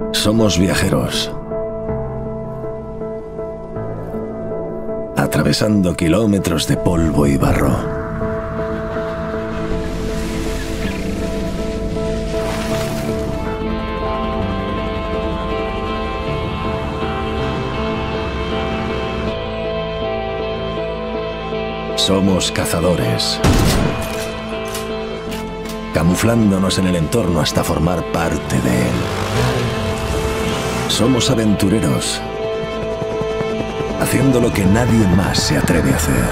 Somos viajeros, atravesando kilómetros de polvo y barro. Somos cazadores, camuflándonos en el entorno hasta formar parte de él. Somos aventureros, haciendo lo que nadie más se atreve a hacer.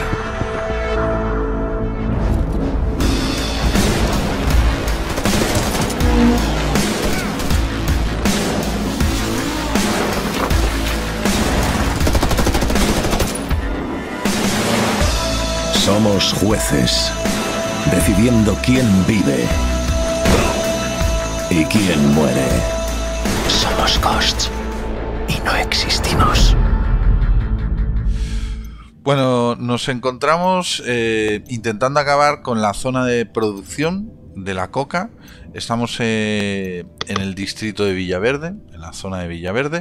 Somos jueces, decidiendo quién vive y quién muere. Somos Ghosts y no existimos. Bueno, nos encontramos intentando acabar con la zona de producción de la coca. Estamos en el distrito de Villaverde, en la zona de Villaverde.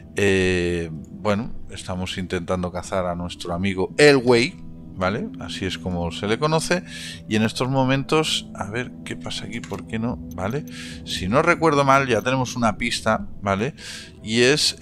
Bueno, estamos intentando cazar a nuestro amigo El Güey, ¿vale? Así es como se le conoce. Y en estos momentos, a ver qué pasa aquí, ¿por qué no? ¿Vale? Si no recuerdo mal, ya tenemos una pista, ¿vale? Y es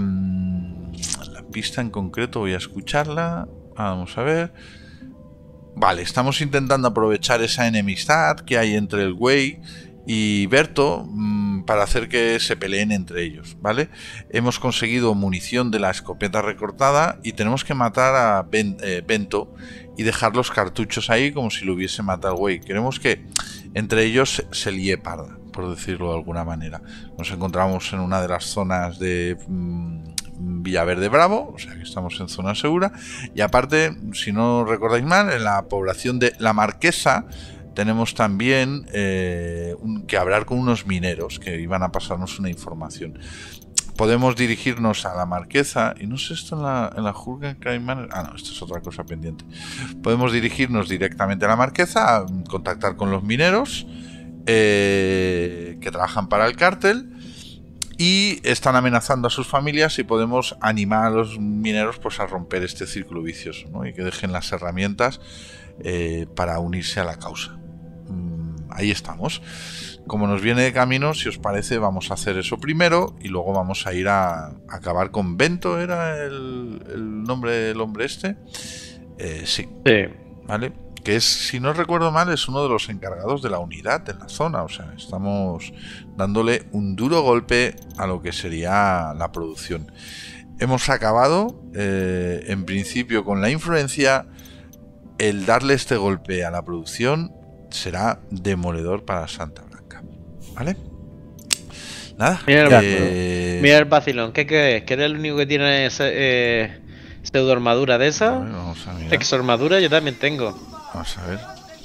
la pista en concreto, voy a escucharla. Vamos a ver. Vale, estamos intentando aprovechar esa enemistad que hay entre el Güey y Berto para hacer que se peleen entre ellos, ¿vale? Hemos conseguido munición de la escopeta recortada y tenemos que matar a Bento y dejar los cartuchos ahí como si lo hubiese matado el Güey. Queremos que entre ellos se líe parda, por decirlo de alguna manera. Nos encontramos en una de las zonas de Villaverde Bravo, o sea que estamos en zona segura. Y aparte, si no recordáis mal, en la población de La Marquesa tenemos también que hablar con unos mineros que iban a pasarnos una información. Podemos dirigirnos a La Marquesa, y no sé esto en la Jurga Caimán. Ah, no, esto es otra cosa pendiente. Podemos dirigirnos directamente a La Marquesa, a contactar con los mineros que trabajan para el cártel y están amenazando a sus familias, y podemos animar a los mineros pues a romper este círculo vicioso, ¿no? Y que dejen las herramientas para unirse a la causa. Ahí estamos. Como nos viene de camino, si os parece, vamos a hacer eso primero y luego vamos a ir a acabar con Bento. ¿Era el nombre del hombre este? Sí. ¿Vale? Que es, si no recuerdo mal, es uno de los encargados de la unidad en la zona. O sea, estamos dándole un duro golpe a lo que sería la producción. Hemos acabado, en principio, con la influencia. El darle este golpe a la producción será demoledor para Santa Blanca, ¿vale? Nada. Mira el vacilón. ¿Qué crees? ¿Que eres el único que tiene pseudo armadura de esa? Vamos a mirar. Exo armadura yo también tengo. Vamos a ver.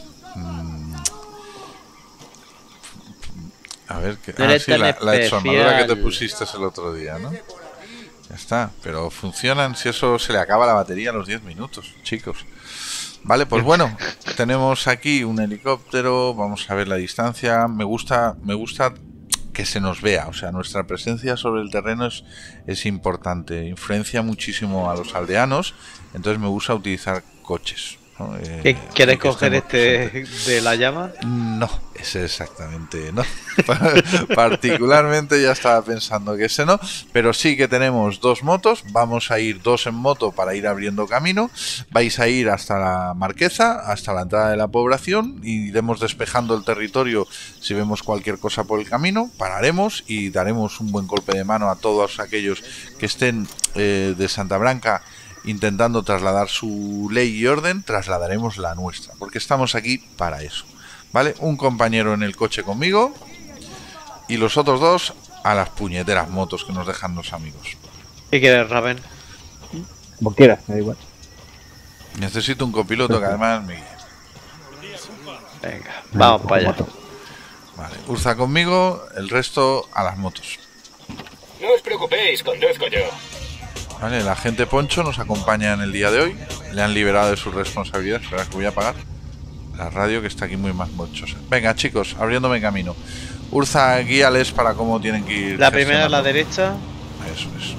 A ver, sí, la exoarmadura que te pusiste el otro día, ¿no? Ya está, pero funcionan si eso se le acaba la batería a los 10 minutos, chicos. Vale, pues bueno, tenemos aquí un helicóptero, vamos a ver la distancia. Me gusta que se nos vea, o sea, nuestra presencia sobre el terreno es importante, influencia muchísimo a los aldeanos, entonces me gusta utilizar coches, ¿no? ¿Quieres coger este de la llama? No, ese exactamente no. Particularmente ya estaba pensando que ese no, pero sí que tenemos dos motos. Vamos a ir dos en moto para ir abriendo camino. Vais a ir hasta la Marquesa, hasta la entrada de la población, y iremos despejando el territorio. Si vemos cualquier cosa por el camino, pararemos y daremos un buen golpe de mano a todos aquellos que estén de Santa Blanca intentando trasladar su ley y orden. Trasladaremos la nuestra, porque estamos aquí para eso, ¿vale? Un compañero en el coche conmigo y los otros dos a las puñeteras motos que nos dejan los amigos. ¿Qué quieres, Raven? Como quieras, me da igual. Necesito un copiloto que además me guíe. Venga, vamos para allá. Vale, Urza conmigo, el resto a las motos. No os preocupéis, conduzco yo. Vale, el agente Poncho nos acompaña en el día de hoy. Le han liberado de sus responsabilidades. Espera que voy a apagar la radio, que está aquí muy más monchosa. Venga, chicos, abriéndome camino. Urza, guíales para cómo tienen que ir. La primera a la derecha. Eso es.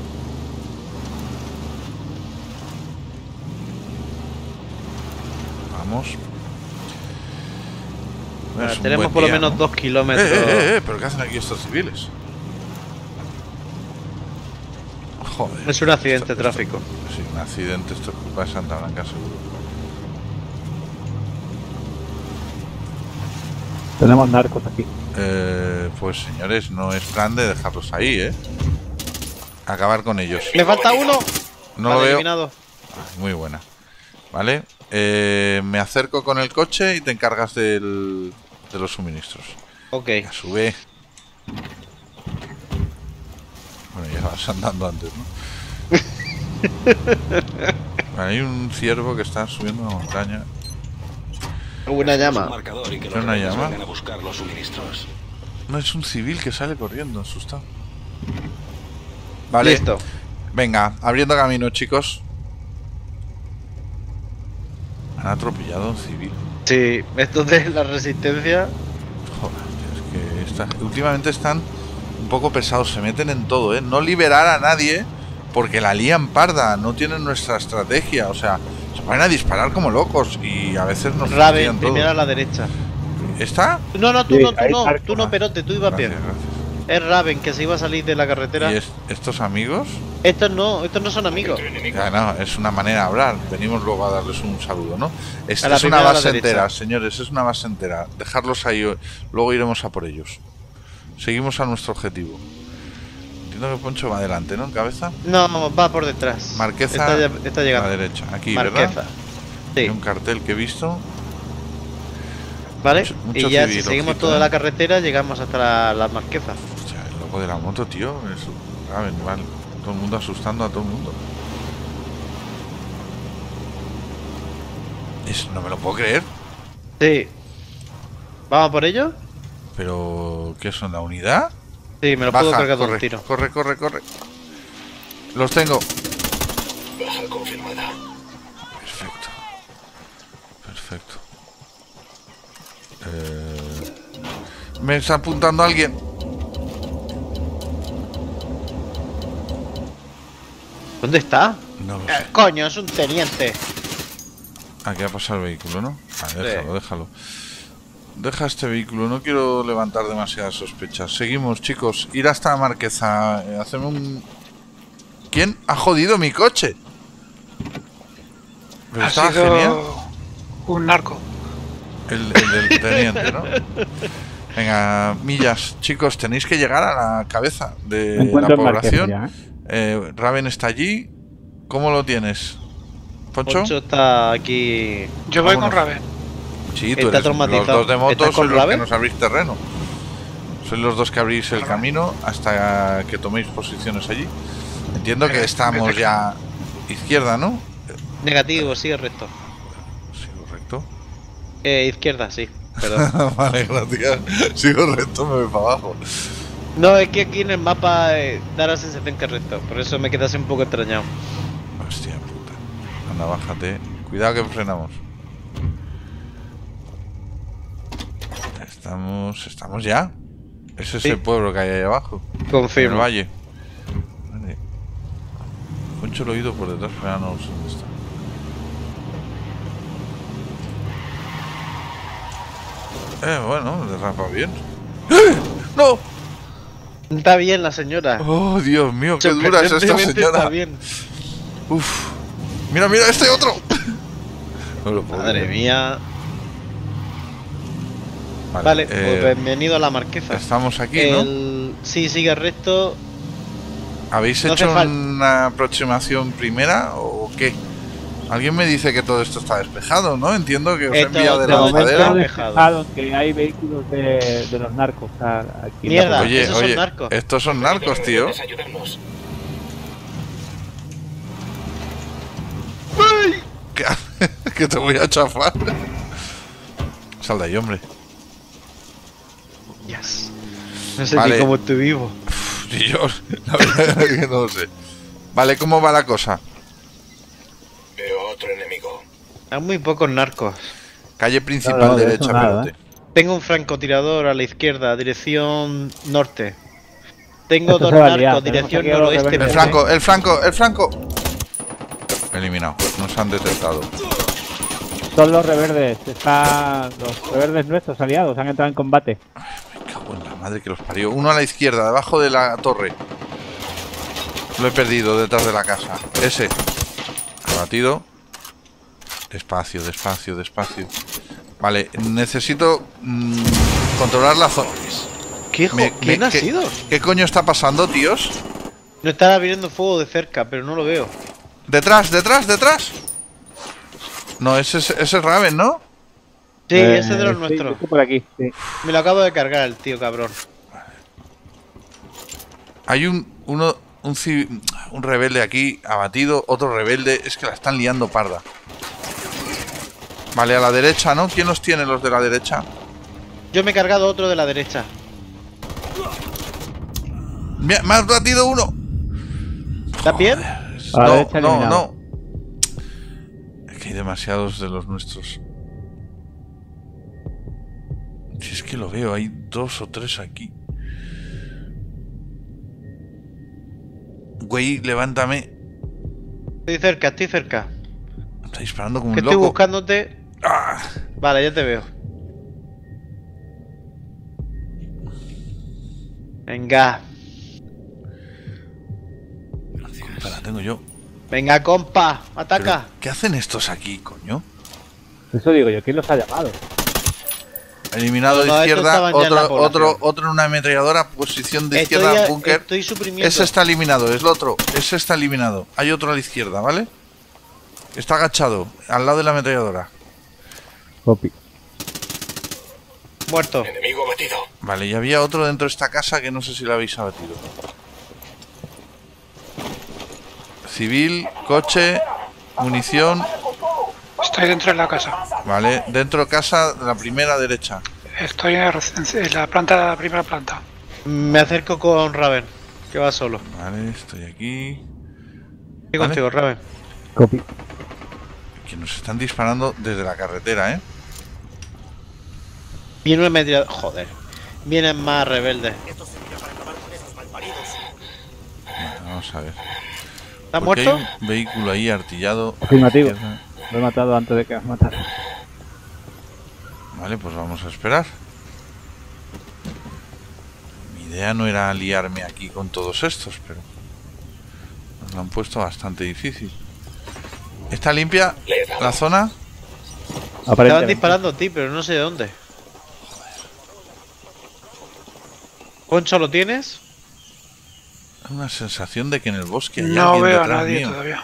Vamos. Bueno, Es un tenemos buen por lo día, menos ¿no? 2 kilómetros. ¿Pero qué hacen aquí estos civiles? Joder. Es un accidente de tráfico. Sí, un accidente, esto es culpa de Santa Blanca, seguro. Tenemos narcos aquí. Pues señores, no es plan de dejarlos ahí, ¿eh? Acabar con ellos. ¡Me falta uno! No Vale, lo veo. eliminado. Muy buena. Vale. Me acerco con el coche y te encargas de los suministros. Ok. Ya sube. Bueno, ya vas andando antes, ¿no? Vale, hay un ciervo que está subiendo una montaña. Una llama. Marcador y que ¿Es los una rebeldes llama? vengan a buscar los suministros. No, es un civil que sale corriendo, asustado. Vale. Listo. Venga, abriendo camino, chicos. Han atropellado a un civil. Sí, estos de la resistencia. Joder, es que últimamente están un poco pesados, se meten en todo, ¿eh? No liberar a nadie porque la lían parda, no tienen nuestra estrategia, o sea, se ponen a disparar como locos y a veces nos Raven, lían todo. primera a la derecha. ¿Está? No, no, tú Sí, no, tú ahí no, marco tú no, más. Perote, tú ibas bien. Gracias. Es Raven, que se iba a salir de la carretera. ¿Y estos amigos? Estos no son amigos. Otro enemigo. Ya, no, es una manera de hablar. Venimos luego a darles un saludo, ¿no? Esta A la es una primera a la base derecha. entera, señores, es una base entera. Dejarlos ahí, luego iremos a por ellos. Seguimos a nuestro objetivo. Entiendo que Poncho va adelante, ¿no? En cabeza. No, va por detrás. Marqueza Está a la llegando. derecha. Aquí, Marqueza. ¿verdad? Hay Sí, un cartel que he visto. ¿vale? mucho Y ya civil, si seguimos ojito, toda ¿eh? la carretera llegamos hasta la Marqueza. Hostia, el loco de la moto, tío. Es vale. Todo el mundo asustando a todo el mundo. No me lo puedo creer. Sí. ¿Vamos por ello? Pero, ¿qué son? ¿La unidad? Sí, me lo puedo Baja, cargar de un corre, tiro. corre. Los tengo. Baja confirmada. Perfecto. Me está apuntando alguien. ¿Dónde está? No lo sé. Coño, es un teniente. Aquí ha pasado el vehículo, ¿no? Vale, Sí. déjalo. Deja este vehículo, no quiero levantar demasiadas sospechas. Seguimos, chicos. Ir hasta Marqueza. Hacerme un... ¿Quién ha jodido mi coche? Pero Ha estaba sido genial. un narco. El del teniente, ¿no? Venga, millas. Chicos, tenéis que llegar a la cabeza Me de la encuentro en Marquesa población. ya, Raven está allí. ¿Cómo lo tienes? ¿Poncho? Poncho está aquí. Yo voy Vámonos. con Raven. Sí, tú Está eres los traumatizado. dos de moto, ¿Estás con sois los que Raven? nos abrís terreno. Sois los dos que abrís el camino hasta que toméis posiciones allí. Entiendo que estamos ya izquierda, ¿no? Negativo, sigue recto. Sí, correcto. Izquierda, sí. Perdón. Vale, gracias. Sigo recto, me voy para abajo. No, es que aquí en el mapa da la sensación que es recto. Por eso me quedas un poco extrañado. Hostia puta. Anda, bájate. Cuidado que frenamos. Estamos ya. Ese es Sí. el pueblo que hay ahí abajo. En el Confirmo. valle. Vale. Poncho el oído por detrás, pero ahora no sé dónde está. Bueno, derrapa bien. ¡Eh! ¡No! Está bien la señora. ¡Oh, Dios mío! ¡Qué dura es esta Sorprendentemente señora! Está bien. ¡Uf! ¡Mira, este otro! No lo puedo Madre creer. mía. Vale, pues eh, bienvenido a la Marqueza. estamos aquí, ¿no? Sí, sigue recto. ¿Habéis no hace hecho falta. una aproximación primera o qué? Alguien me dice que todo esto está despejado, ¿no? Entiendo que os he Esto enviado de de la momento lanzadera. despejado. que hay vehículos de los narcos aquí. en la Mierda. Oye, esos son oye, narcos. estos son narcos, tío. ¿Puedes ayudarnos? Que te voy a chafar. Sal de ahí, hombre. Yes. No sé Vale. ni cómo estoy vivo. Y yo, la verdad es que no lo sé. Vale, ¿cómo va la cosa? Veo otro enemigo. Hay muy pocos narcos. Calle principal No, de derecha, eso nada, Perote. Tengo un francotirador a la izquierda, dirección norte. Tengo Esto dos se va a liar, narcos, dirección tenemos aquí a los noroeste. rebeldes. El Franco. Eliminado. Nos han detectado. Son los reverdes. Están los reverdes nuestros aliados. Han entrado en combate. Me cago en la madre que los parió. Uno a la izquierda, debajo de la torre. Lo he perdido detrás de la casa. Ese. Abatido. Despacio. Vale, necesito controlar la zona. ¿Quién ha sido? ¿Qué coño está pasando, tíos? No estaba viniendo fuego de cerca, pero no lo veo. Detrás. No, ese es Raven, ¿no? Sí, ese es de los Sí, nuestros. estoy por aquí. Sí. Me lo acabo de cargar el tío cabrón. Hay un rebelde aquí abatido, otro rebelde. Es que la están liando parda. Vale, a la derecha, ¿no? ¿Quién los tiene los de la derecha? Yo me he cargado otro de la derecha. Me has batido uno. ¿Estás bien? A la derecha eliminado. No. Es que hay demasiados de los nuestros. Si es que lo veo, hay 2 o 3 aquí. Güey, levántame. Estoy cerca. Me está disparando como Que un estoy loco. buscándote. ¡Ah! Vale, ya te veo. Venga. La tengo yo. Venga, compa. Ataca. ¿Pero qué hacen estos aquí, coño? Eso digo yo. ¿Quién los ha llamado? Eliminado No, de estos izquierda, estaban ya en la población. otro en una ametralladora, posición de izquierda, búnker. Estoy suprimiendo. Ese está eliminado, es el otro. Ese está eliminado. Hay otro a la izquierda, ¿vale? Está agachado, al lado de la ametralladora. Copy. Muerto. Enemigo abatido. Vale, y había otro dentro de esta casa que no sé si lo habéis abatido. Civil, coche, munición. Estoy dentro de la casa. Vale, dentro de casa, la primera derecha. Estoy en la primera planta. Me acerco con Raven, que va solo. Vale, estoy aquí. ¿Qué Vale. contigo, Raven? Copy. Que nos están disparando desde la carretera, ¿eh? Viene una media. Joder. Vienen más rebeldes. Vale, vamos a ver. ¿Está Porque muerto? hay un vehículo ahí artillado. Afirmativo. Lo he matado antes de que os matara. Vale, pues vamos a esperar. Mi idea no era liarme aquí con todos estos, pero nos lo han puesto bastante difícil. ¿Está limpia la zona? Estaban Aparentemente. disparando a ti, pero no sé de dónde. ¿Concho lo tienes? Una sensación de que en el bosque hay No alguien veo a detrás nadie mío. todavía.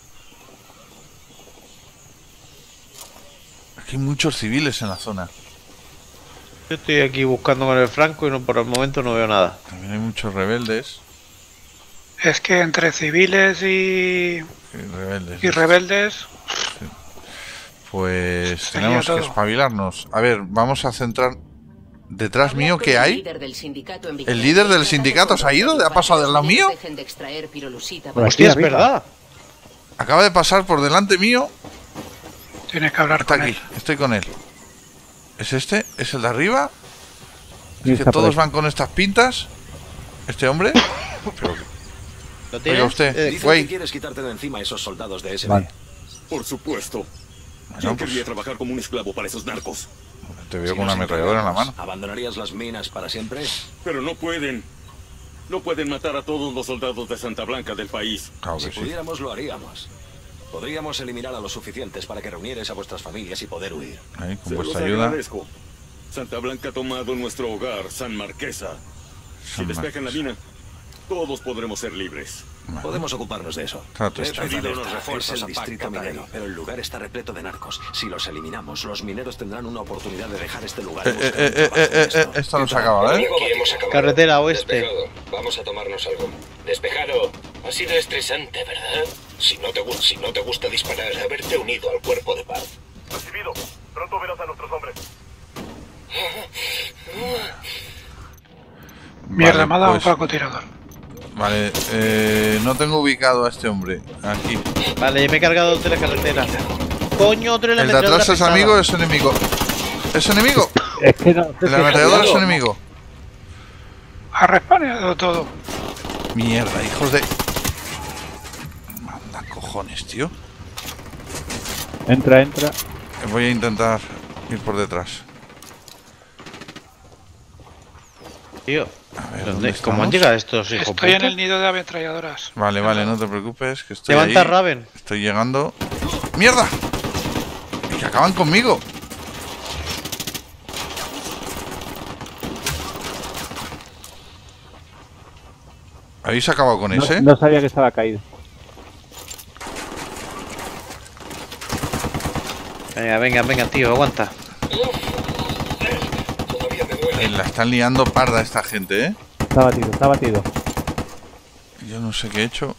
Aquí hay muchos civiles en la zona. Yo estoy aquí buscando con el franco y no, por el momento no veo nada. También hay muchos rebeldes. Es que entre civiles Y rebeldes. y rebeldes, Pues Está tenemos ya que todo. espabilarnos. A ver, vamos a centrar. ¿Detrás mío qué hay? ¿El líder del sindicato se ha ido? ¿Ha pasado del lado mío? Por aquí Hostia, es arriba. verdad. Acaba de pasar por delante mío. tienes que hablar Está con aquí, él. estoy con él. ¿Es este? ¿Es el de arriba? Sí, Es que está por todos ahí. van con estas pintas. ¿Este hombre? Pero, ¿Lo oiga tienes? usted, Dicen güey. que quieres quitarte de encima a esos soldados de SB. Vale. Por supuesto. Bueno, ¿Quién pues, querría trabajar como un esclavo para esos narcos? te veo Si con una nos ametralladora en la mano. encargamos, ¿abandonarías las minas para siempre? Pero no pueden. No pueden matar a todos los soldados de Santa Blanca del país. Claro Si que sí. pudiéramos, lo haríamos. Podríamos eliminar a los suficientes para que reunierais a vuestras familias y poder huir. Ahí, con Se los vuestra ayuda. agradezco. Santa Blanca ha tomado nuestro hogar, San Marquesa. Si San despejan la Marcos. mina, todos podremos ser libres. Vale. Podemos ocuparnos de eso. Trato He hecho. pedido Alerta. unos refuerzos Es al el distrito distrito minero, pero el lugar está repleto de narcos. Si los eliminamos, los mineros tendrán una oportunidad de dejar este lugar. y buscar un trabajo honesto. Esto no se acaba, ¿eh? Aquí hemos acabado. Carretera oeste. Despejado. Vamos a tomarnos algo. Despejado. Ha sido estresante, ¿verdad? Si no te gusta disparar, haberte unido al cuerpo de paz. Recibido. Pronto verás a nuestros hombres. Mierda, me ha dado un pues, francotirador. vale, no tengo ubicado a este hombre. Aquí. Vale, me he cargado de la carretera. Coño, otro en la El de atrás ametralladora es pesada. amigo, es enemigo. ¿Es enemigo? Es que no. El ametrallador es enemigo. Ha respawnado todo. Mierda, hijos de... Manda cojones, tío. Entra. Voy a intentar ir por detrás. Tío, A ver, ¿dónde? ¿dónde ¿Cómo han estamos? llegado estos hijos? Estoy en el nido de ametralladoras. Vale, no te preocupes, que estoy Levanta ahí. Raven. Estoy llegando. ¡Mierda! ¡Que acaban conmigo! ¿Habéis acabado con ese? No sabía que estaba caído. Venga, tío, aguanta. Todavía me duele. La están liando parda esta gente, ¿eh? Está batido. Yo no sé qué he hecho.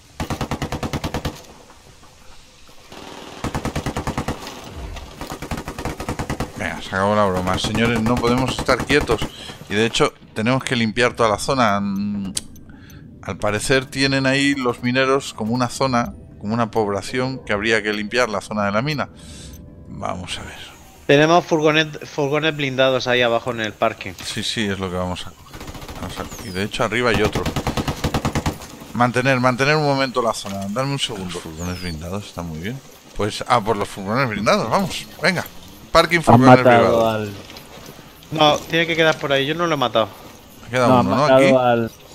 Venga, se acabó la broma. Señores, no podemos estar quietos. Y de hecho, tenemos que limpiar toda la zona. Al parecer tienen ahí los mineros como una zona, como una población que habría que limpiar, la zona de la mina. Vamos a ver. Tenemos furgones blindados ahí abajo en el parking. Sí, es lo que vamos a coger. Y de hecho arriba hay otro. Mantener un momento la zona. Dame un segundo. Los furgones blindados están muy bien. Pues por los furgones blindados, vamos. Venga. Parking Han furgones matado privados. al... No, tiene que quedar por ahí, yo no lo he matado. Queda No, han uno, ¿no? matado Aquí.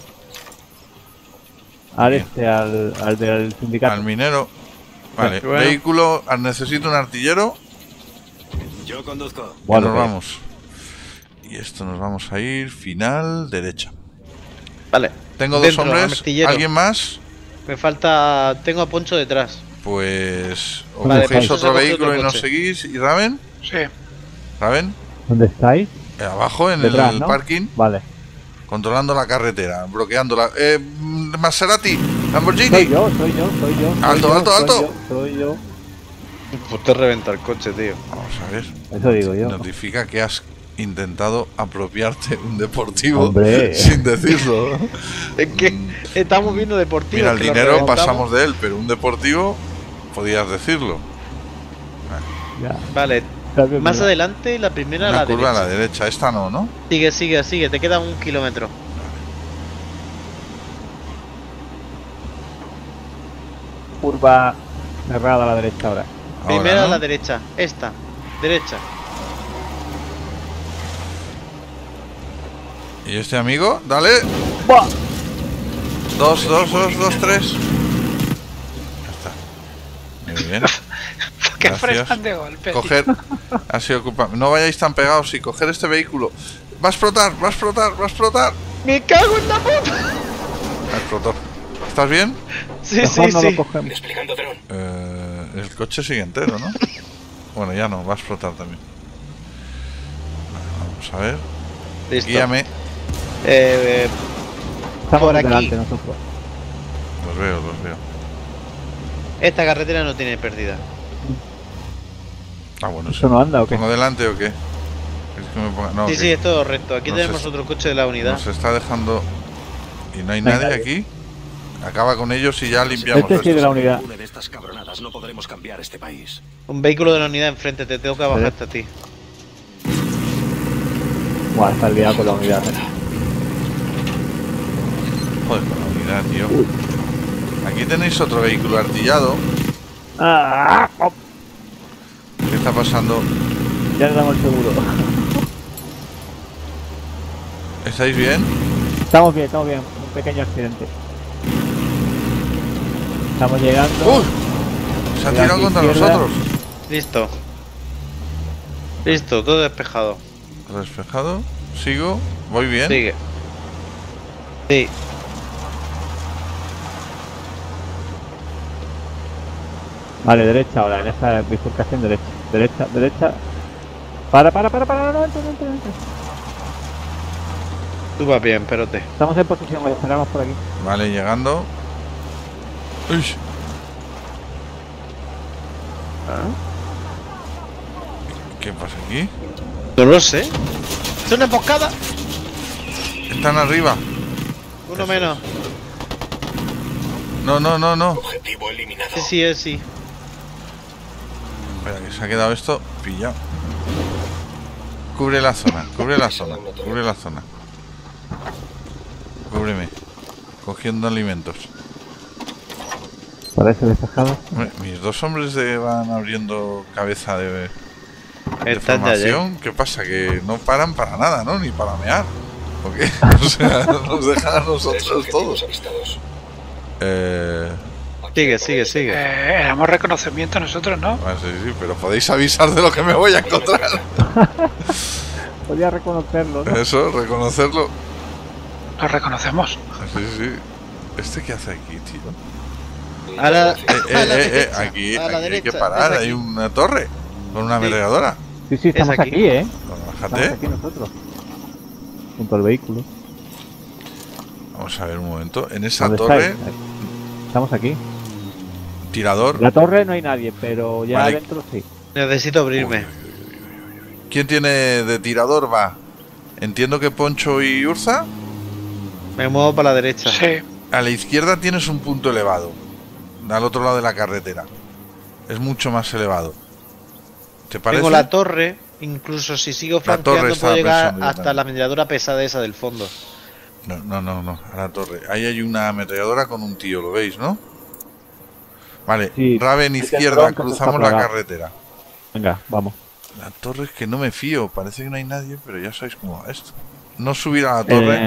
al del sindicato. Al minero. Vale. Bueno. Vehículo. Necesito un artillero. Yo conduzco. Y Bueno, nos pues. vamos. Y esto nos vamos a ir. Final derecha. Vale. Tengo Dentro, dos hombres. artillero. ¿Alguien más? Me falta... Tengo a Poncho detrás. Pues. O Vale, cogéis Poncho se otro ha cogido vehículo otro y nos coche. seguís. ¿Y Raven? Sí. ¿Raven? ¿Dónde estáis? Abajo en Detrás, el ¿no? parking. Vale. Controlando la carretera. Bloqueándola. Maserati. Lamborghini. Soy yo. Alto. Soy yo. Pues te reventa el coche, tío. Vamos a ver. Eso digo yo. Notifica que has intentado apropiarte un deportivo Hombre. sin decirlo. Es que estamos viendo deportivos. Mira, el que lo dinero reventamos. pasamos de él, pero un deportivo podías decirlo. Ya. Vale. También Más mira. adelante, la primera a Una la curva derecha. a la derecha. Esta no, ¿no? Sigue. Te queda 1 kilómetro. Curva cerrada a la derecha ahora. Ahora, Primera a ¿no? la derecha. Esta. Derecha. ¿Y este amigo? Dale. ¡Buah! 2, 3. Ya está. Muy bien. Que Gracias. frenan de golpe. Coger. Ha sido culpa. No vayáis tan pegados y coger este vehículo. Va a explotar. ¡Me cago en la puta! Explotó. ¿Estás bien? Sí, Mejor no sí. lo cogemos. Desplegando dron. El coche sigue entero, ¿no? Bueno, ya no, va a explotar también. Vale, vamos a ver. Listo. Guíame. Estamos Por aquí. delante nosotros. Los veo. Esta carretera no tiene pérdida. Ah, bueno, ¿Eso no anda o qué? ¿Pongo delante o qué? ¿Es que me ponga... No, Sí, que sí, es todo recto. Aquí No tenemos sé- otro coche de la unidad. nos está dejando... ¿Y no hay No hay nadie nadie. aquí? Acaba con ellos y ya limpiamos Este sí de esto. la unidad. Una de estas cabronadas no podremos cambiar este país. Un vehículo de la unidad enfrente, te tengo que bajar hasta ti. Buah, está liado con la unidad. Joder, con la unidad, tío. Aquí tenéis otro vehículo artillado. ¡Ah! ¡Oh! ¿Qué está pasando? Ya le damos el seguro. ¿Estáis bien? Estamos bien. Un pequeño accidente. Estamos llegando. ¡Uy! Se ha Mira, tirado aquí contra izquierda. nosotros. Listo, todo despejado. Despejado. Sigo. Voy bien. Sigue. Sí. Vale, derecha ahora, en esta bifurcación derecha. Para, no, entra. Tú vas bien, espérate. Estamos en posición, voy a esperamos por aquí. Vale, llegando. Uy. ¿Qué pasa aquí? No lo sé. Es una emboscada. Están arriba. Uno menos. No. Objetivo eliminado. Sí. Espera, que se ha quedado esto pillado. Cubre la zona, cubre la zona, cubre la zona. Cúbreme. Cogiendo alimentos. Parece despejado. Mis dos hombres van abriendo cabeza de Están ya formación. ¿Qué pasa? Que no paran para nada, ¿no? Ni para mear. ¿O qué? O sea, nos dejan a nosotros todos. Sigue. Éramos reconocimiento nosotros, ¿no? Ah, sí, pero podéis avisar de lo que me voy a encontrar. Podía reconocerlo, ¿no? Eso, reconocerlo. Lo reconocemos. Sí. ¿Este qué hace aquí, tío? Ahora, Aquí a la hay derecha, que parar. es aquí. Hay una torre con una ametralladora. Sí, estamos Es aquí. aquí, ¿eh? Bájate. Estamos aquí nosotros. Junto al vehículo. Vamos a ver un momento. En esa ¿Dónde torre, estáis? Estamos aquí. tirador. En la torre no hay nadie, pero ya Vale. adentro sí. necesito abrirme. ¿Quién tiene de tirador? Va. Entiendo que Poncho y Urza. Me muevo para la derecha. Sí. A la izquierda tienes un punto elevado. Al otro lado de la carretera. Es mucho más elevado. ¿Te parece? Tengo la torre. Incluso si sigo torre flanqueando estaba puedo llegar pensando yo hasta también. la ametralladora pesada esa del fondo. No. A la torre. Ahí hay una ametralladora con un tío, ¿lo veis, no? Vale. Sí. Raven Hay izquierda. que Cruzamos está la plagado. carretera. Venga, vamos. La torre es que no me fío. Parece que no hay nadie, pero ya sabéis cómo va esto. No subir a la torre.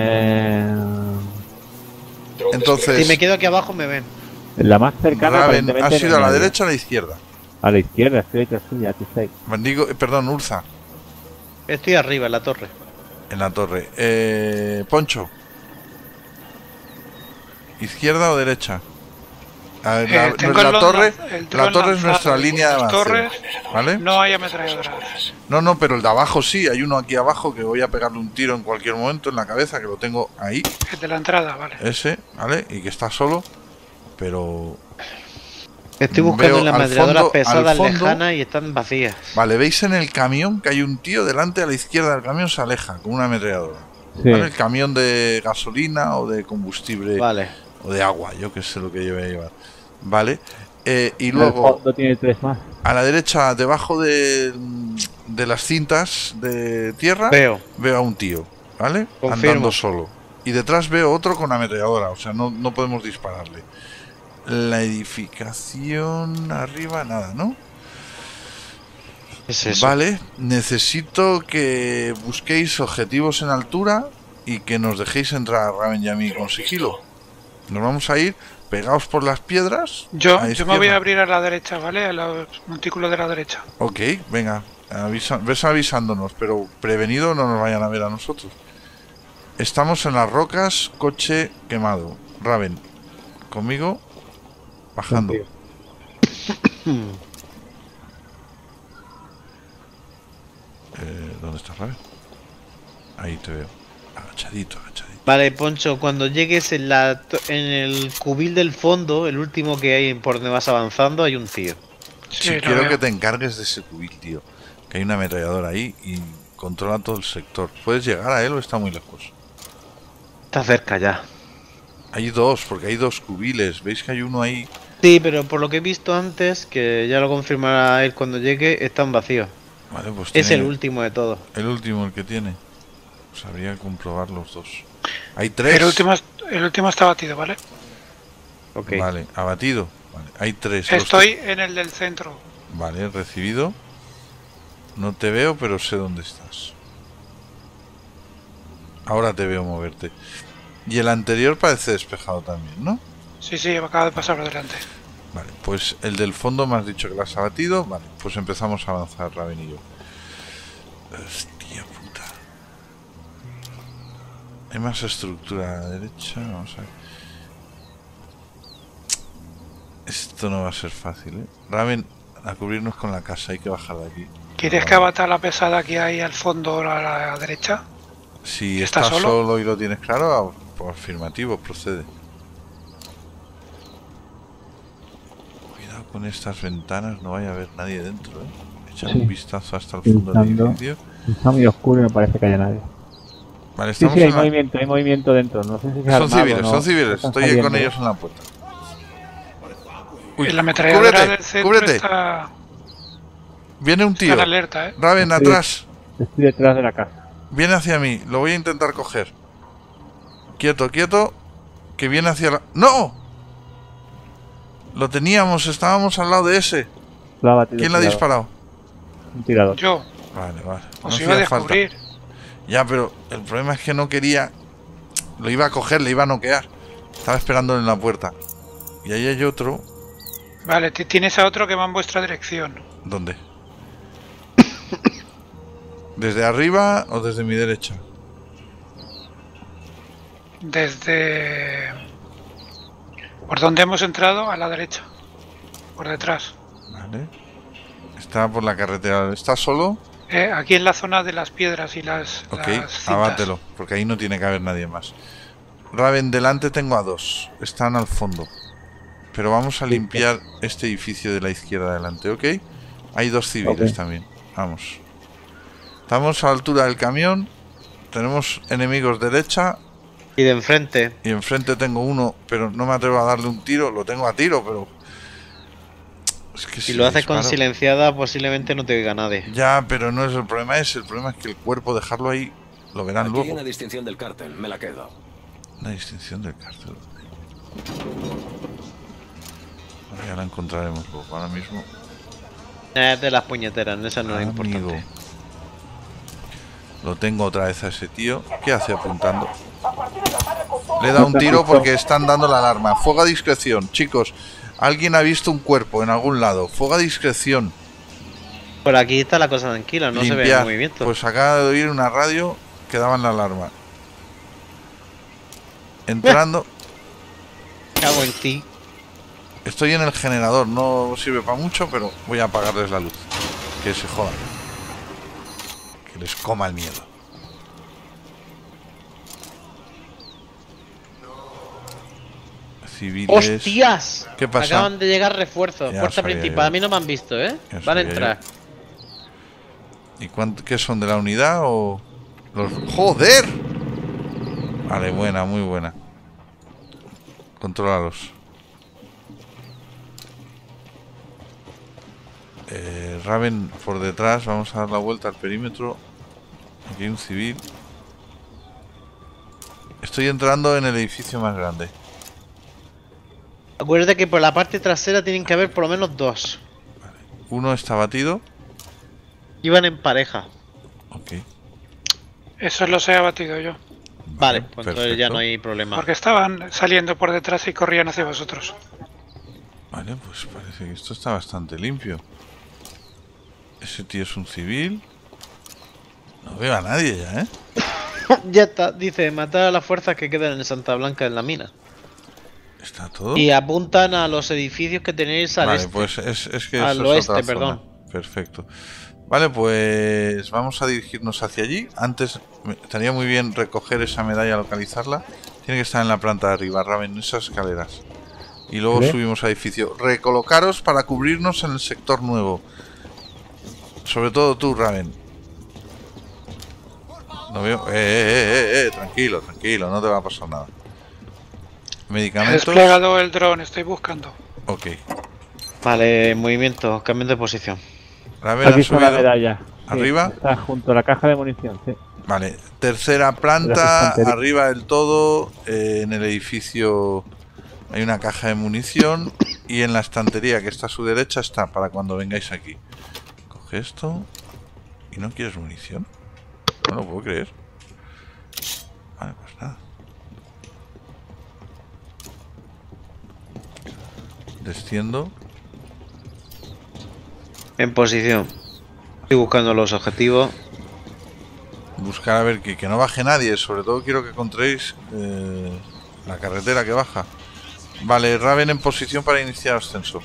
Entonces, Si me quedo aquí abajo me ven. La más cercana. Raven, aparentemente, ¿has no ido a hay la nadie. derecha o a la izquierda? A la izquierda, estoy detrás suya, aquí estáis. Bendigo, perdón, Urza, Estoy arriba en la torre. en la torre. Poncho. ¿Izquierda o derecha? A ver, tengo la el torre, tengo la torre es lanzado nuestra en línea de las avance. torres. ¿Vale? No hay ametralladoras. No, pero el de abajo sí. Hay uno aquí abajo que voy a pegarle un tiro en cualquier momento en la cabeza, que lo tengo ahí. El de la entrada, vale. Ese, ¿vale? Y que está solo. Pero... Estoy buscando Veo las al ametralladoras fondo- pesadas al fondo- lejanas y están vacías. Vale, ¿veis en el camión que hay un tío delante a la izquierda del camión? Se aleja con una ametralladora. Sí. ¿Vale? El camión de gasolina o de combustible Vale. o de agua, yo que sé lo que lleve a llevar. Vale. Y En el luego, fondo tiene 3 más. a la derecha, debajo de las cintas de tierra, Veo. a un tío, ¿vale? Confirmo. Andando solo. Y detrás veo otro con ametralladora, o sea, no podemos dispararle. La edificación arriba, nada, ¿no? Es eso. Vale, necesito que busquéis objetivos en altura y que nos dejéis entrar a Raven y a mí con sigilo. Nos vamos a ir pegados por las piedras. Yo a me izquierda. voy a abrir a la derecha, ¿vale? A los montículos de la derecha. Ok, venga, ves avisándonos, pero prevenido no nos vayan a ver a nosotros. Estamos en las rocas, coche quemado. Raven, conmigo, bajando. ¿Dónde estás, Raven? Ahí te veo. Agachadito. Vale, Poncho, cuando llegues en el cubil del fondo, el último que hay por donde vas avanzando, hay un tío. Sí, lo quiero veo. que te encargues de ese cubil, tío. Que hay una ametralladora ahí y controla todo el sector. ¿Puedes llegar a él o está muy lejos? Está cerca ya. Hay dos, porque hay dos cubiles. ¿Veis que hay uno ahí? Sí, pero por lo que he visto antes, que ya lo confirmará él cuando llegue, están vacíos. Vale, pues Es tiene el último de todos. el último el que tiene. Pues habría que comprobar los dos. Hay tres. El último está batido, ¿vale? Ok. Vale, abatido. Vale, hay tres. Estoy en el del centro. Vale, recibido. No te veo, pero sé dónde estás. Ahora te veo moverte. Y el anterior parece despejado también, ¿no? Sí, me acaba de pasar por delante. Vale, pues el del fondo me has dicho que lo has abatido. Vale, pues empezamos a avanzar, Raven y yo. Hostia puta. Hay más estructura a la derecha. Vamos a ver. Esto no va a ser fácil, ¿eh? Raven, a cubrirnos con la casa. Hay que bajar de aquí. ¿Quieres que abata la pesada que hay al fondo a la derecha? Si ¿Está estás solo? solo y lo tienes claro, por afirmativo, procede. Cuidado con estas ventanas, no vaya a haber nadie dentro, ¿eh? Echa Sí. un vistazo hasta el fondo del Intentando. edificio. Está muy oscuro y no parece que haya nadie. Vale, Sí, estamos hay en la- movimiento dentro. No sé si es Son armado civiles, o no. son civiles. Están Estoy saliendo. con ellos en la puerta. Uy, En la ametralladora cúbrete, del centro cúbrete. está Viene un tío. en alerta, ¿eh? Raven, Sí. atrás. Estoy detrás de la casa. Viene hacia mí, lo voy a intentar coger. Quieto, quieto. Que viene hacia la... ¡No! Lo teníamos, estábamos al lado de ese. Lo ha batido. ¿Quién le ha disparado? Un tirador. Yo. Vale, vale. No Os iba a hacía falta. descubrir. Ya, pero el problema es que no quería... Lo iba a coger, le iba a noquear. Estaba esperando en la puerta. Y ahí hay otro. Vale, tienes a otro que va en vuestra dirección. ¿Dónde? ¿Desde arriba o desde mi derecha? Desde... Por donde hemos entrado, a la derecha. Por detrás. Vale. Está por la carretera. ¿Está solo? Aquí en la zona de las piedras y las Ok, las cintas. abátelo, porque ahí no tiene que haber nadie más. Raven, delante tengo a dos. Están al fondo. Pero vamos a limpiar este edificio de la izquierda adelante, ¿ok? Hay dos civiles también. Vamos. Estamos a la altura del camión. Tenemos enemigos derecha. Y de enfrente. Y enfrente tengo uno, pero no me atrevo a darle un tiro. Lo tengo a tiro, pero... Es que Si lo haces con disparo- silenciada, posiblemente no te oiga nadie. Ya, pero no es el problema ese. El problema es que el cuerpo, dejarlo ahí, lo verán Aquí hay luego. una distinción del cártel, me la quedo. Una distinción del cárcel. Ahora ya la encontraremos luego. Ahora mismo. Es de las puñeteras, esa no es Amigo. importante. Lo tengo otra vez a ese tío. ¿Qué hace apuntando? Le he dado un tiro porque están dando la alarma. Fuego a discreción, chicos. Alguien ha visto un cuerpo en algún lado. Fuego a discreción. Por aquí está la cosa tranquila, no se ve el Limpiar. movimiento. Pues acaba de oír una radio que daban la alarma. Entrando. Cago en ti. Estoy en el generador. No sirve para mucho, pero voy a apagarles la luz. Que se jodan. Que les coma el miedo. Civiles. ¡Hostias! ¿Qué pasa? Acaban de llegar refuerzos. Ya Puerta sabía principal. yo. A mí no me han visto, ¿eh? Ya Van a sabía entrar. ¿Y qué son? ¿De la unidad o...? Los... ¡Joder! Vale, buena, muy buena. Contrólalos. Raven por detrás. Vamos a dar la vuelta al perímetro. Aquí hay un civil. Estoy entrando en el edificio más grande. Acuérdate que por la parte trasera tienen que haber por lo menos dos. Uno está batido. Iban en pareja. Ok. Eso los he abatido yo. Vale, pues entonces ya perfecto. no hay problema. Porque estaban saliendo por detrás y corrían hacia vosotros. Vale, pues parece que esto está bastante limpio. Ese tío es un civil. No veo a nadie ya, ¿eh? Ya está, dice, matar a las fuerzas que quedan en Santa Blanca en la mina. Está todo. Y apuntan a los edificios que tenéis al Vale, este. pues es que Al eso es oeste, otra zona. perdón. Perfecto. Vale, pues vamos a dirigirnos hacia allí. Antes estaría muy bien recoger esa medalla, localizarla. Tiene que estar en la planta de arriba, Raven, en esas escaleras. Y luego ¿Qué? subimos al edificio. Recolocaros para cubrirnos en el sector nuevo. Sobre todo tú, Raven. No veo. Tranquilo, tranquilo, no te va a pasar nada. He Medicamentos. desplegado el dron, estoy buscando. Ok. Vale, movimiento, cambio de posición. Raven Aquí ha está la subido. medalla. Sí, ¿Arriba? está junto a la caja de munición, sí. Vale, tercera planta, Las estanterías. arriba del todo, en el edificio hay una caja de munición y en la estantería que está a su derecha está para cuando vengáis aquí. Coge esto y no quieres munición. No lo puedo creer. Vale, pues nada. Desciendo. En posición. Estoy buscando los objetivos. Buscar a ver que no baje nadie. Sobre todo quiero que encontréis la carretera que baja. Vale, Raven en posición para iniciar ascenso.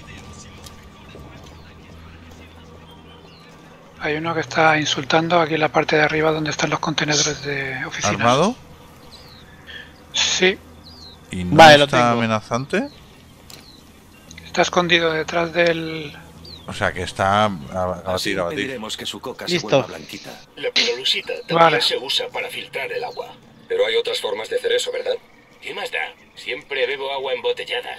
Hay uno que está insultando aquí en la parte de arriba donde están los contenedores de oficinas. ¿Armado? Sí, ¿Y no Vale, lo está tengo. amenazante? está escondido detrás del... O sea, que está a Así batir, a batir. impediremos que su coca Listo. se vuelva blanquita. La pirolusita también Vale. se usa para filtrar el agua. Pero hay otras formas de hacer eso, ¿verdad? ¿Qué más da? Siempre bebo agua embotellada.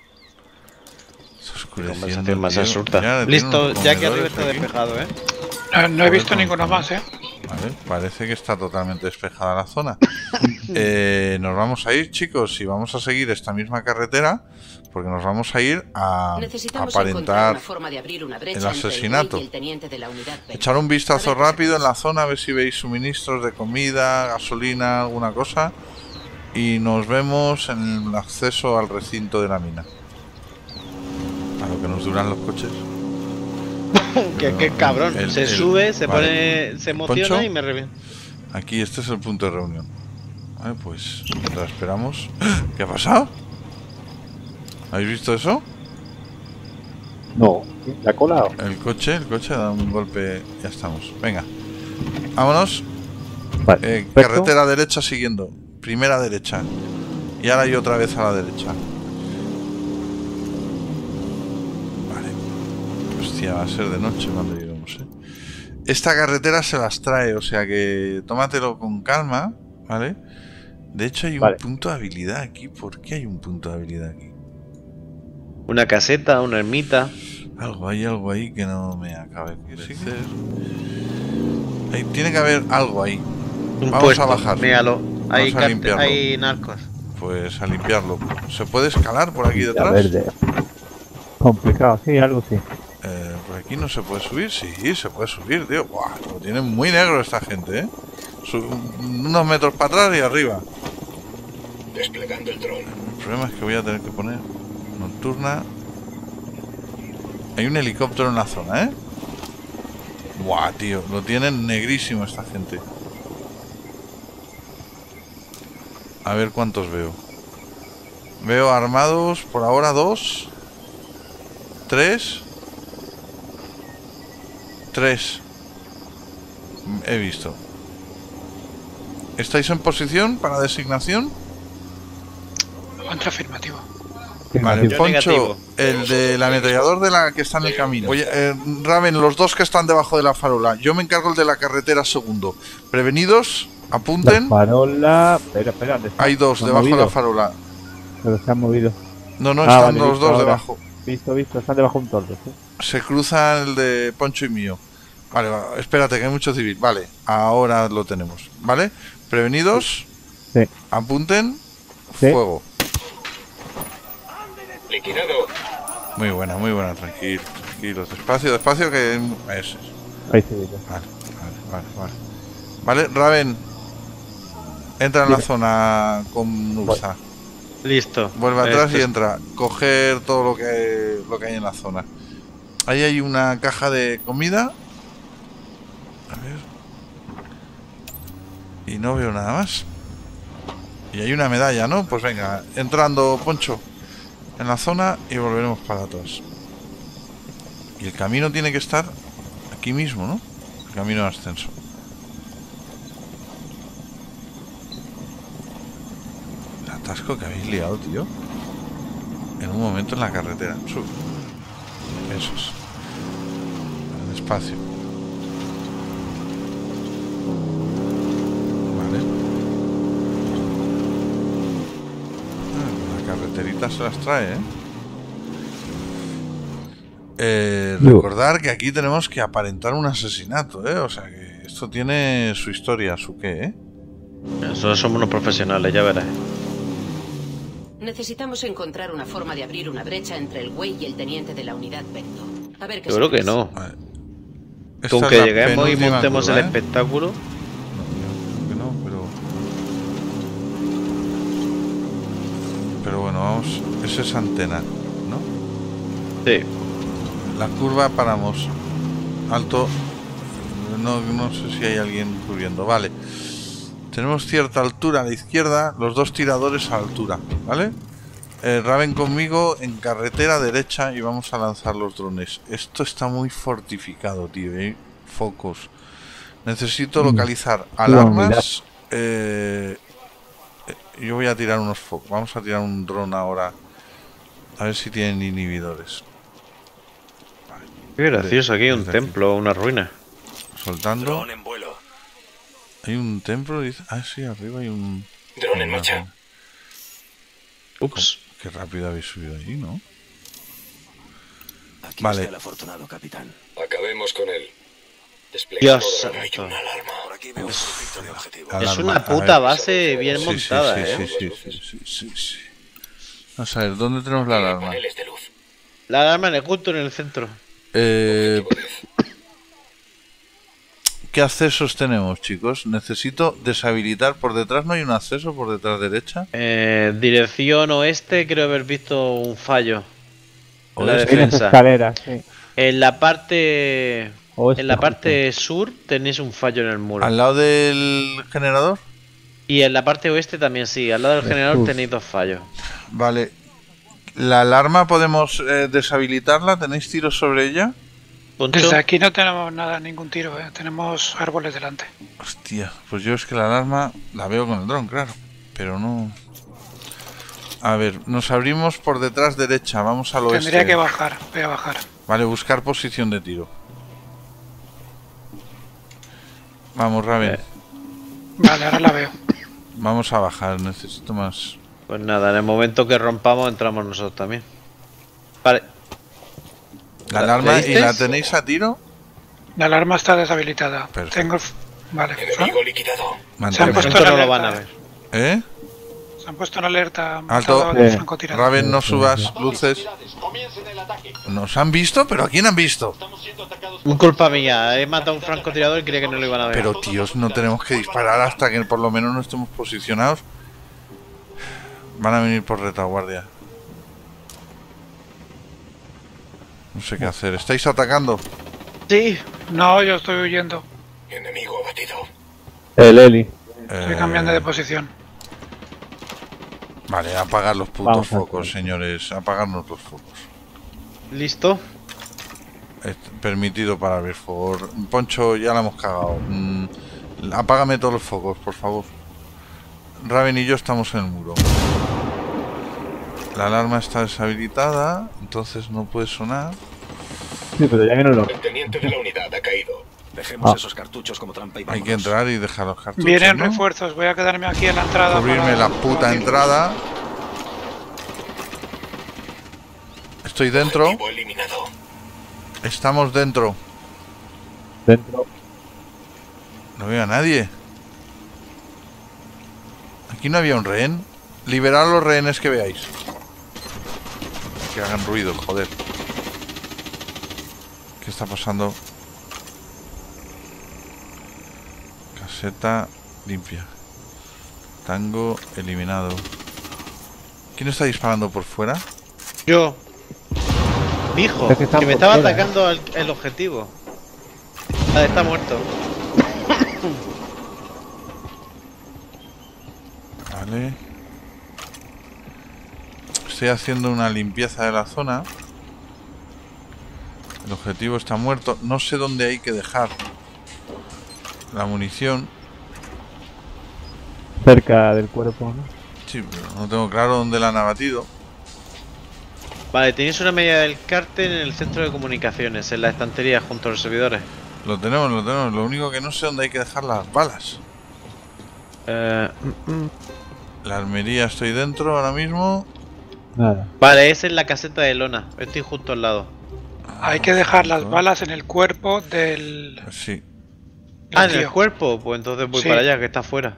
Está oscureciendo, Conversación más tío. absurda. Mira, tiene Listo, unos ya que arriba comedores está aquí. despejado, ¿eh? No he visto ninguno más, ¿eh? Vale, parece que está totalmente despejada la zona. Nos vamos a ir, chicos, y vamos a seguir esta misma carretera, porque nos vamos a ir a aparentar el asesinato. Echar un vistazo rápido en la zona, a ver si veis suministros de comida, gasolina, alguna cosa. Y nos vemos en el acceso al recinto de la mina. A lo que nos duran los coches. Qué cabrón. Sube, se vale. pone, se emociona, Poncho, y me revienta. Aquí este es el punto de reunión. Vale, pues mientras esperamos. ¿Qué ha pasado? ¿Habéis visto eso? No, ¿la ha colado? El coche da un golpe. Ya estamos. Venga, vámonos. Vale, carretera derecha siguiendo. Primera derecha. Y ahora hay otra vez a la derecha. Va a ser de noche cuando lleguemos, ¿eh? Esta carretera se las trae, o sea que tómatelo con calma, ¿vale? De hecho hay un punto de habilidad aquí. ¿Por qué hay un punto de habilidad aquí? Una caseta, una ermita. Algo ahí que no me acaba de crecer. Tiene que haber algo ahí. Vamos a bajar. Míralo. Vamos a limpiarlo. Hay narcos. Pues a limpiarlo. ¿Se puede escalar por aquí detrás? Verde. Complicado, sí, algo sí. Por aquí no se puede subir. Sí, se puede subir, tío. Buah, lo tienen muy negro esta gente, ¿eh? Unos metros para atrás y arriba. Desplegando el dron. El problema es que voy a tener que poner nocturna. Hay un helicóptero en la zona, ¿eh? Buah, tío, lo tienen negrísimo esta gente. A ver cuántos veo. Veo armados por ahora 2, 3. He visto. ¿Estáis en posición para designación? Contraafirmativo. Vale, Poncho, el del ametrallador de la que está en el camino. Oye, Raven, los dos que están debajo de la farola. Yo me encargo el de la carretera segundo. Prevenidos, apunten. La farola. Espera. Hay dos debajo de la farola. Pero se han movido. No, están los dos debajo. Visto, están debajo de un tordo, ¿sí? Se cruzan el de Poncho y mío. Vale, espérate, que hay mucho civil. Vale, ahora lo tenemos. ¿Vale? Prevenidos. Sí. Apunten. Sí. Fuego. Liquidado. Muy buena, tranquilos. Despacio, que es. Ahí sí. Vale. Vale, Raven. Entra en la zona con Urza. Listo. Vuelve atrás y entra. Coger todo lo que hay en la zona. Ahí hay una caja de comida. A ver. Y no veo nada más. Y hay una medalla, ¿no? Pues venga, entrando, Poncho, en la zona y volveremos para atrás. Y el camino tiene que estar aquí mismo, ¿no? El camino de ascenso. El atasco que habéis liado, tío. En un momento en la carretera. Sub. Eso es. Despacio. Vale. La carreterita se las trae, recordar que aquí tenemos que aparentar un asesinato, o sea que esto tiene su historia, su qué, Nosotros somos unos profesionales, ya verás. Necesitamos encontrar una forma de abrir una brecha entre el güey y el teniente de la unidad Bento. A ver qué Seguro que no. Vale. Con que lleguemos y montemos el espectáculo. No, que no, pero bueno, vamos. Esa es antena, ¿no? Sí. La curva paramos. Alto. No sé si hay alguien cubriendo. Vale. Tenemos cierta altura a la izquierda. Los dos tiradores a la altura, ¿vale? Raven conmigo en carretera derecha y vamos a lanzar los drones. Esto está muy fortificado, tío. Focos. Necesito localizar alarmas. Yo voy a tirar unos focos. Vamos a tirar un dron ahora. A ver si tienen inhibidores. Vale. Qué gracioso, aquí hay un templo, una ruina. Soltando. Dron en vuelo. Hay un templo, dice. Ah, sí, arriba hay un... Dron en marcha. Ups. Qué rápido habéis subido ahí, ¿no? Aquí vale. está el afortunado capitán. Acabemos con él. Dios Hay santo. una alarma. Por aquí veo un conflicto de objetivo. Es Alarma, una a puta ver. base bien Sí, montada, sí. Vamos a ver, ¿dónde tenemos la alarma? Paneles de luz. La alarma en el justo en el centro. ¿Qué accesos tenemos, chicos? Necesito deshabilitar. Por detrás no hay un acceso, por detrás derecha. Dirección oeste, creo haber visto un fallo. En la Oeste. Tienes defensa. escaleras, sí. En la parte. Oeste, En la parte sur tenéis un fallo en el muro. ¿Al lado del generador? Y en la parte oeste también sí. Al lado del generador Uf. tenéis 2 fallos. Vale. ¿La alarma podemos deshabilitarla? ¿Tenéis tiros sobre ella? Poncho, Desde aquí no tenemos nada, ningún tiro, tenemos árboles delante. Hostia, pues yo es que la alarma la veo con el dron, claro. Pero no... A ver, nos abrimos por detrás derecha. Vamos al oeste. Tendría que bajar, voy a bajar. Vale, buscar posición de tiro. Vamos, Raven. Vale, ahora la veo. Vamos a bajar. Necesito más... pues nada, en el momento que rompamos entramos nosotros también. Vale. La alarma, ¿y ¿Leísteis? la tenéis a tiro? La alarma está deshabilitada. Perfecto. Tengo... Vale. Enemigo liquidado. Se han Mantenemos. puesto Esto en no lo alerta. van a ver. ¿Eh? Se han puesto en alerta. Alto. matado al Sí. francotirador. Raven, no subas luces. Nos han visto, pero ¿a quién han visto? Culpa mía, he matado a un francotirador y creía que no lo iban a ver. Pero tíos, no tenemos que disparar hasta que por lo menos no estemos posicionados. Van a venir por retaguardia. No sé qué hacer. ¿Estáis atacando? Sí. No, yo estoy huyendo. Enemigo abatido. El Eli. Estoy cambiando de posición. Vale, apagar los putos Vamos a focos, hacer. señores. Apagarnos los focos. ¿Listo? Permitido para ver fuego. Poncho, ya la hemos cagado. Apágame todos los focos, por favor. Raven y yo estamos en el muro. La alarma está deshabilitada, entonces no puede sonar. Sí, pero ya viene los... El teniente de la unidad ha caído. Dejemos Ah. esos cartuchos como trampa y Hay vámonos. que entrar y dejar los cartuchos. Vienen ¿no? refuerzos, voy a quedarme aquí en la entrada. Cubrirme para- la puta entrada. Estoy dentro. Objetivo eliminado. Estamos dentro. Dentro. No veo a nadie. Aquí no había un rehén. Liberad los rehenes que veáis. Que hagan ruido, joder. ¿Qué está pasando? Caseta limpia. Tango eliminado. ¿Quién está disparando por fuera? Yo. Mi hijo, Es que están que me por estaba fuera, atacando el objetivo. Ah, está muerto. Vale. Estoy haciendo una limpieza de la zona. El objetivo está muerto. No sé dónde hay que dejar la munición. Cerca del cuerpo, ¿no? Sí, pero no tengo claro dónde la han abatido. Vale, tenéis una medida del cártel en el centro de comunicaciones, en la estantería junto a los servidores. Lo tenemos, lo tenemos. Lo único que no sé dónde hay que dejar las balas. La armería estoy dentro ahora mismo. Nada. Vale, es en la caseta de lona. Estoy justo al lado. Hay que dejar las balas en el cuerpo del... Sí. Ah, en el tío. cuerpo. Pues entonces voy Sí. para allá, que está afuera.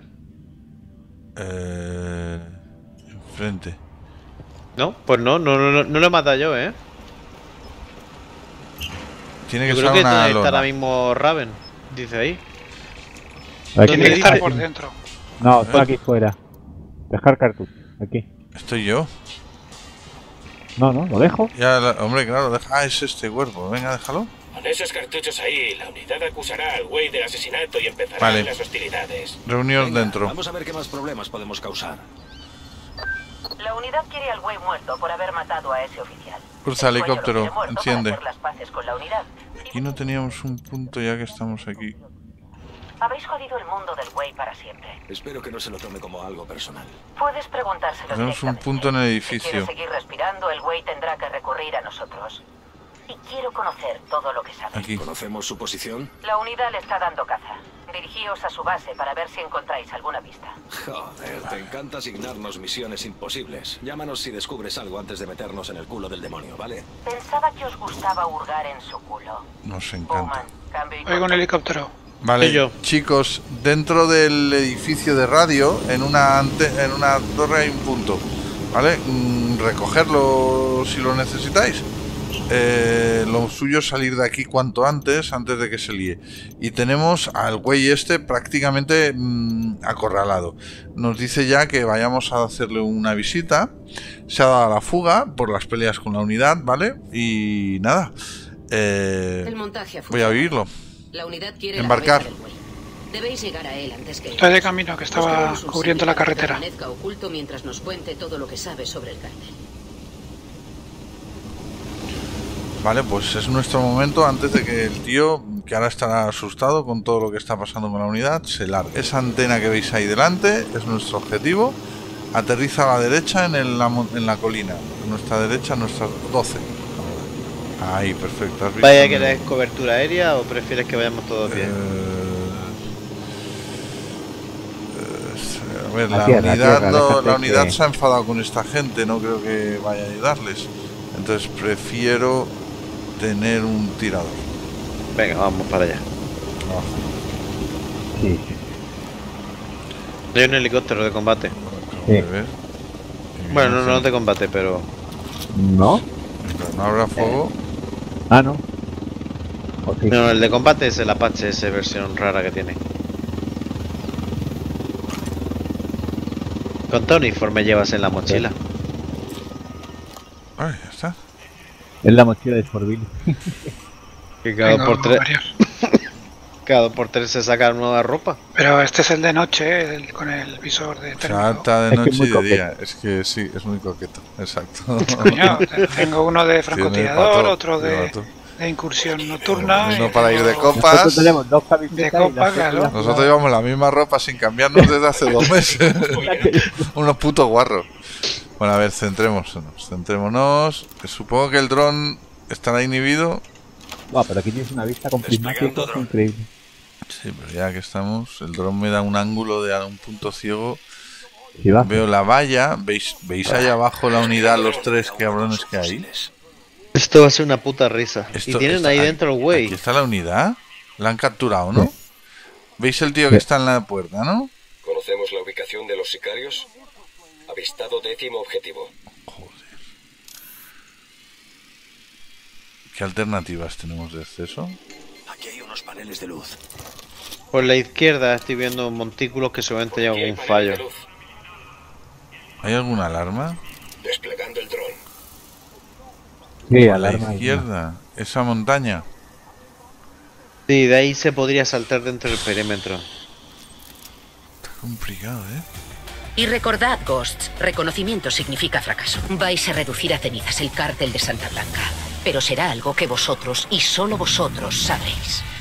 Enfrente. No, pues no lo he matado yo, ¿eh? Tiene Yo que creo ser que una está ahora lona. mismo Raven. Dice ahí. Aquí. Tiene que dice? estar por dentro. No, está aquí fuera. Dejar cartucho. Aquí. Estoy yo. No, no, lo dejo. Ya, hombre, claro. Ah, es este cuerpo. Venga, déjalo. Con esos cartuchos ahí, la unidad acusará al güey del asesinato y empezarán Vale. las hostilidades. Reunión Venga, dentro. Vamos a ver qué más problemas podemos causar. La unidad quiere al güey muerto por haber matado a ese oficial. Cruza El güey lo helicóptero. quiere muerto Enciende. para hacer las paces con la unidad. Aquí no teníamos un punto ya que estamos aquí. Habéis jodido el mundo del güey para siempre. Espero que no se lo tome como algo personal. Puedes preguntárselo Tenemos un directamente. punto en el Si edificio. quiere seguir respirando, el güey tendrá que recurrir a nosotros. Y quiero conocer todo lo que sabe. Aquí. ¿Conocemos su posición? La unidad le está dando caza. Dirigíos a su base para ver si encontráis alguna pista. Joder, te encanta asignarnos misiones imposibles. Llámanos si descubres algo antes de meternos en el culo del demonio, ¿vale? Pensaba que os gustaba hurgar en su culo. Nos encanta. Bowman, cambio y Oigo un helicóptero. Vale, Soy yo. chicos, dentro del edificio de radio, en una torre hay un punto, ¿vale? Recogerlo si lo necesitáis. Lo suyo es salir de aquí cuanto antes de que se líe. Y tenemos al güey este prácticamente acorralado. Nos dice ya que vayamos a hacerle una visita. Se ha dado la fuga por las peleas con la unidad, ¿vale? Y nada, El montaje ha voy a oírlo. La unidad quiere Embarcar. la cabeza del güey. Debéis llegar a él antes que Estoy de camino, que estaba Buscaremos un cubriendo sitio la donde carretera. permanezca oculto mientras nos cuente todo lo que sabe sobre el cártel. Vale, pues es nuestro momento antes de que el tío, que ahora estará asustado con todo lo que está pasando con la unidad, se largue. Esa antena que veis ahí delante es nuestro objetivo. Aterriza a la derecha en la colina. A nuestra derecha, nuestras 12. Ahí, perfecto. ¿Has visto? ¿Vaya a querer cobertura aérea o prefieres que vayamos todos bien? A ver, La la tierra, déjate unidad que- se ha enfadado con esta gente, no creo que vaya a ayudarles. Entonces prefiero tener un tirador. Venga, vamos para allá. Sí. Hay un helicóptero de combate. Acabo Sí. de ver. Bueno, no de combate, pero... ¿No? Mientras no habrá fuego. Ah, no. O sí. No, el de combate es el Apache, esa versión rara que tiene. ¿Cuánto uniforme llevas en la mochila? Ay, ya está. Es la mochila de Forville. Que cada Tengo dos por tres, varios. cada 2 por 3 se saca nueva ropa. Pero este es el de noche, con el visor de térmico. Salta de Es que noche es y muy de coqueto. día. Es que sí, es muy coqueto. Exacto. Coño, tengo uno de francotirador, pato, otro tiene de pato. incursión nocturna. Uno y para ir de tengo- copas. Nosotros tenemos dos camisetas De y copa, las claro. otras- Nosotros llevamos la misma ropa sin cambiarnos desde hace 2 meses. Unos putos guarros. Bueno, a ver, centrémonos. Supongo que el dron estará inhibido. Buah, pero aquí tienes una vista con prismáticos increíble. Sí, pero ya que estamos, el dron me da un ángulo de a un punto ciego. Sí, va. Veo la valla. ¿Veis ahí abajo la unidad, los 3 cabrones que hay? Esto va a ser una puta risa. Y Esto- tienen esto- ahí aquí- dentro el güey. Aquí está la unidad. La han capturado, ¿no? ¿Veis el tío que está en la puerta, no? ¿Conocemos la ubicación de los sicarios? Avistado 10º objetivo. ¿Qué alternativas tenemos de acceso? Aquí hay unos paneles de luz. Por la izquierda estoy viendo montículos que seguramente hay Aquí hay algún paneles de fallo. luz. ¿Hay alguna alarma? Desplegando el dron. Sí, A la alarma. izquierda. Esa montaña. Sí, de ahí se podría saltar dentro del perímetro. Está complicado, ¿eh? Y recordad, Ghosts, reconocimiento significa fracaso. Vais a reducir a cenizas el cártel de Santa Blanca, pero será algo que vosotros y solo vosotros sabréis.